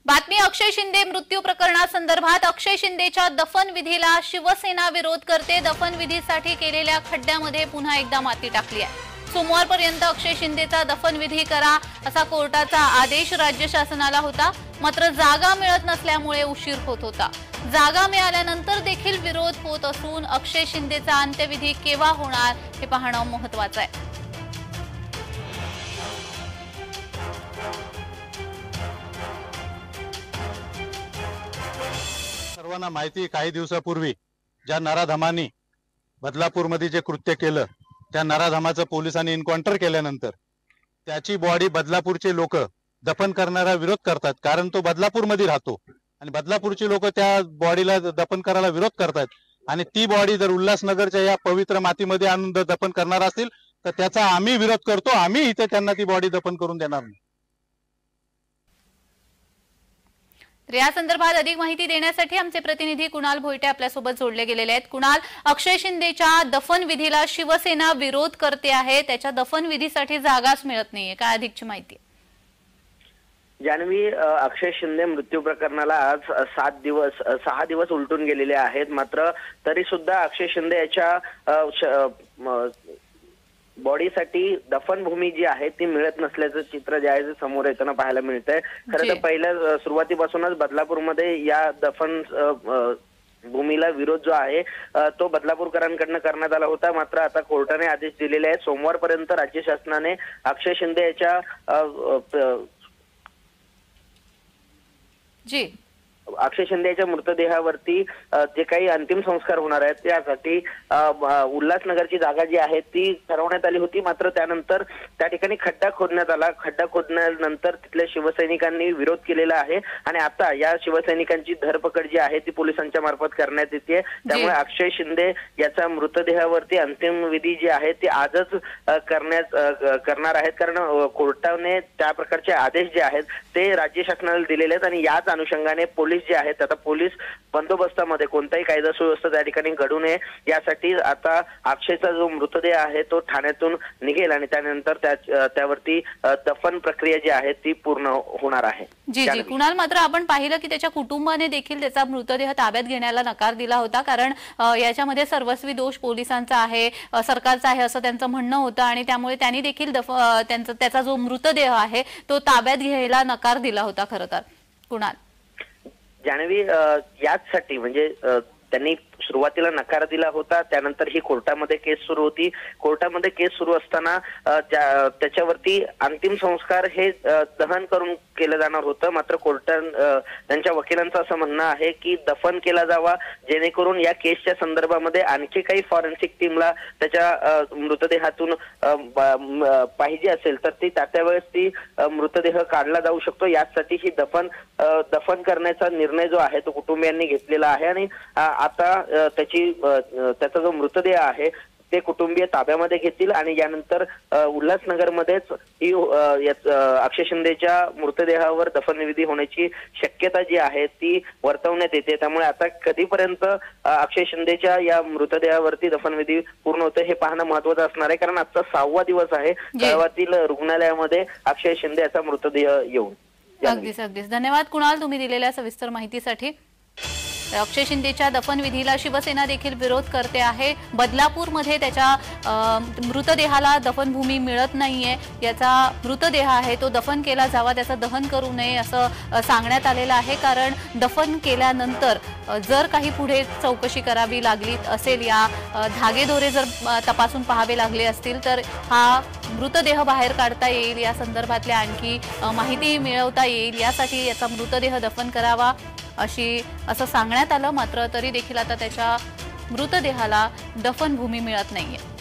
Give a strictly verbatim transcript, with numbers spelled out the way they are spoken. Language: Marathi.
बातमी अक्षय शिंदे मृत्यू प्रकरणासंदर्भात अक्षय शिंदेच्या दफनविधीला शिवसेना विरोध करते। दफनविधीसाठी केलेल्या खड्ड्यामध्ये पुन्हा एकदा माती टाकली आहे। सोमवारपर्यंत अक्षय शिंदेचा दफनविधी करा असा कोर्टाचा आदेश राज्य शासनाला होता, मात्र जागा मिळत नसल्यामुळे उशीर होत होता। जागा मिळाल्यानंतर देखील विरोध होत असून अक्षय शिंदेचा अंत्यविधी केव्हा होणार हे पाहणं महत्त्वाचं आहे। सर्वांना माहिती, काही दिवसापूर्वी ज्या नराधमांनी बदलापूरमध्ये जे कृत्य केलं त्या नराधमाचं पोलिसांनी एन्काउंटर केल्यानंतर त्याची बॉडी बदलापूरचे लोक दफन करण्याला विरोध करतात, कारण तो बदलापूरमध्ये राहतो आणि बदलापूरचे लोक त्या बॉडीला दफन करायला विरोध करतात। आणि ती बॉडी जर उल्हासनगरच्या या पवित्र मातीमध्ये आणून दफन करणार असतील तर त्याचा आम्ही विरोध करतो। आम्ही इथे त्यांना ती बॉडी दफन करून देणार नाही। या संदर्भात अधिक माहिती देण्यासाठी आमचे प्रतिनिधी कुणाल भोईटे आपल्यासोबत जोडले गेलेले आहेत। कुणाल, अक्षय शिंदेच्या दफनविधीला शिवसेना विरोध करते आहे, त्याच्या दफनविधीसाठी जागाच मिळत नाहीये, काय अधिकची माहिती? जानवी, अक्षय शिंदे मृत्यू प्रकरणाला आज सात दिवस सहा दिवस उलटून गेलेले आहेत, मात्र तरी सुद्धा अक्षय शिंदे याच्या बॉडीसाठी दफनभूमी जी आहे ती मिळत नसल्याचं चित्र जे आहे ते समोर येताना पाहायला मिळतंय। खरं तर पहिल्या सुरुवातीपासूनच बदलापूरमध्ये या दफन भूमीला विरोध जो आहे तो बदलापूरकरांकडून करण्यात आला होता, मात्र आता कोर्टाने आदेश दिलेले आहेत। सोमवारपर्यंत राज्य शासनाने अक्षय शिंदे याच्या जी अक्षय शिंदे याच्या मृतदेहावरती जे काही अंतिम संस्कार होणार आहेत त्यासाठी उल्हासनगरची जागा जी आहे ती ठरवण्यात आली होती, मात्र त्यानंतर त्या ठिकाणी खड्डा खोदण्यात आला। खड्डा खोदल्यानंतर तिथल्या शिवसैनिकांनी विरोध केलेला आहे आणि आता या शिवसैनिकांची धरपकड जी आहे ती पोलिसांच्या मार्फत करण्यात येते। त्यामुळे अक्षय शिंदे याच्या मृतदेहावरती अंतिम विधी जी आहे ती आजच करण्यात करणार आहेत, कारण कोर्टाने त्या प्रकारचे आदेश जे आहेत ते राज्य शासनाला दिलेले आहेत आणि याच अनुषंगाने पोलीस जे आहेत आता पोलीस बंदोबस्तामध्ये कोणताही कायदा सुव्यवस्था त्या ठिकाणी घडू नये यासाठी आता अक्षयचा जो मृतदेह आहे तो ठाण्यातून निघेल आणि त्यानंतर त्यावरती दफन प्रक्रिया जी आहे ती पूर्ण होणार आहे। जी जी कुणाल, मात्र आपण पाहिलं की त्याच्या कुटुंबाने देखील त्याचा मृतदेह ताब्यात घेण्याला नकार दिला होता, कारण याच्यामध्ये सर्वस्वी दोष पोलिसांचा आहे, सरकारचा आहे असं त्यांचं म्हणणं होतं आणि त्यामुळे त्यांनी देखील त्यांचा त्याचा जो मृतदेह आहे तो ताब्यात घ्यायला नकार दिला होता। खरं तर कुणाल, जानवी, याचसाठी म्हणजे त्यांनी सुरुवातीला नकार दिला होता, त्यानंतर ही कोर्टामध्ये केस सुरू होती। कोर्टामध्ये केस सुरू असताना त्याच्यावरती अंतिम संस्कार हे दहन करून केलं जाणार होतं, मात्र कोर्टान त्यांच्या वकिलांचं असं म्हणणं आहे की दफन केला जावा, जेणेकरून या केसच्या संदर्भामध्ये आणखी काही फॉरेन्सिक टीमला त्याच्या मृतदेहातून पाहिजे असेल तर ती त्या वेळेस ती मृतदेह काढला जाऊ शकतो। यासाठी ही दफन दफन करण्याचा निर्णय जो आहे तो कुटुंबियांनी घेतलेला आहे आणि आता त्याची त्याचा जो मृतदेह आहे ते कुटुंबीय ताब्यामध्ये घेतील आणि यानंतर उल्हासनगरमध्येच ही अक्षय शिंदेच्या मृतदेहावर दफनविधी होण्याची शक्यता जी आहे ती वर्तवण्यात येते। त्यामुळे आता कधीपर्यंत अक्षय शिंदेच्या या मृतदेहावरती दफनविधी पूर्ण होते हे पाहणं महत्त्वाचं असणार आहे, कारण आजचा सहावा दिवस आहे गावातील रुग्णालयामध्ये अक्षय शिंदे याचा मृतदेह येऊन। अगदीच अगदीच धन्यवाद कुणाल, तुम्ही दिलेल्या सविस्तर माहितीसाठी। अक्षय शिंदेच्या दफनविधीला शिवसेना देखील विरोध करते आहे। बदलापूरमध्ये त्याच्या मृतदेहाला दफनभूमी मिळत नाहीये, याचा मृतदेह आहे तो दफन केला जावा, त्याचं दहन करू नये असं सांगण्यात आलेलं आहे, कारण दफन केल्यानंतर जर काही पुढे चौकशी करावी लागली असेल, या धागेदोरे जर तपासून पाहावे लागले असतील तर हा मृतदेह बाहेर काढता येईल, या संदर्भातल्या आणखी माहिती मिळवता येईल, यासाठी याचा मृतदेह दफन करावा अशी असं सांगण्यात आलं, मात्र तरी देखील आता त्याच्या मृतदेहाला दफनभूमी मिळत नाहीये।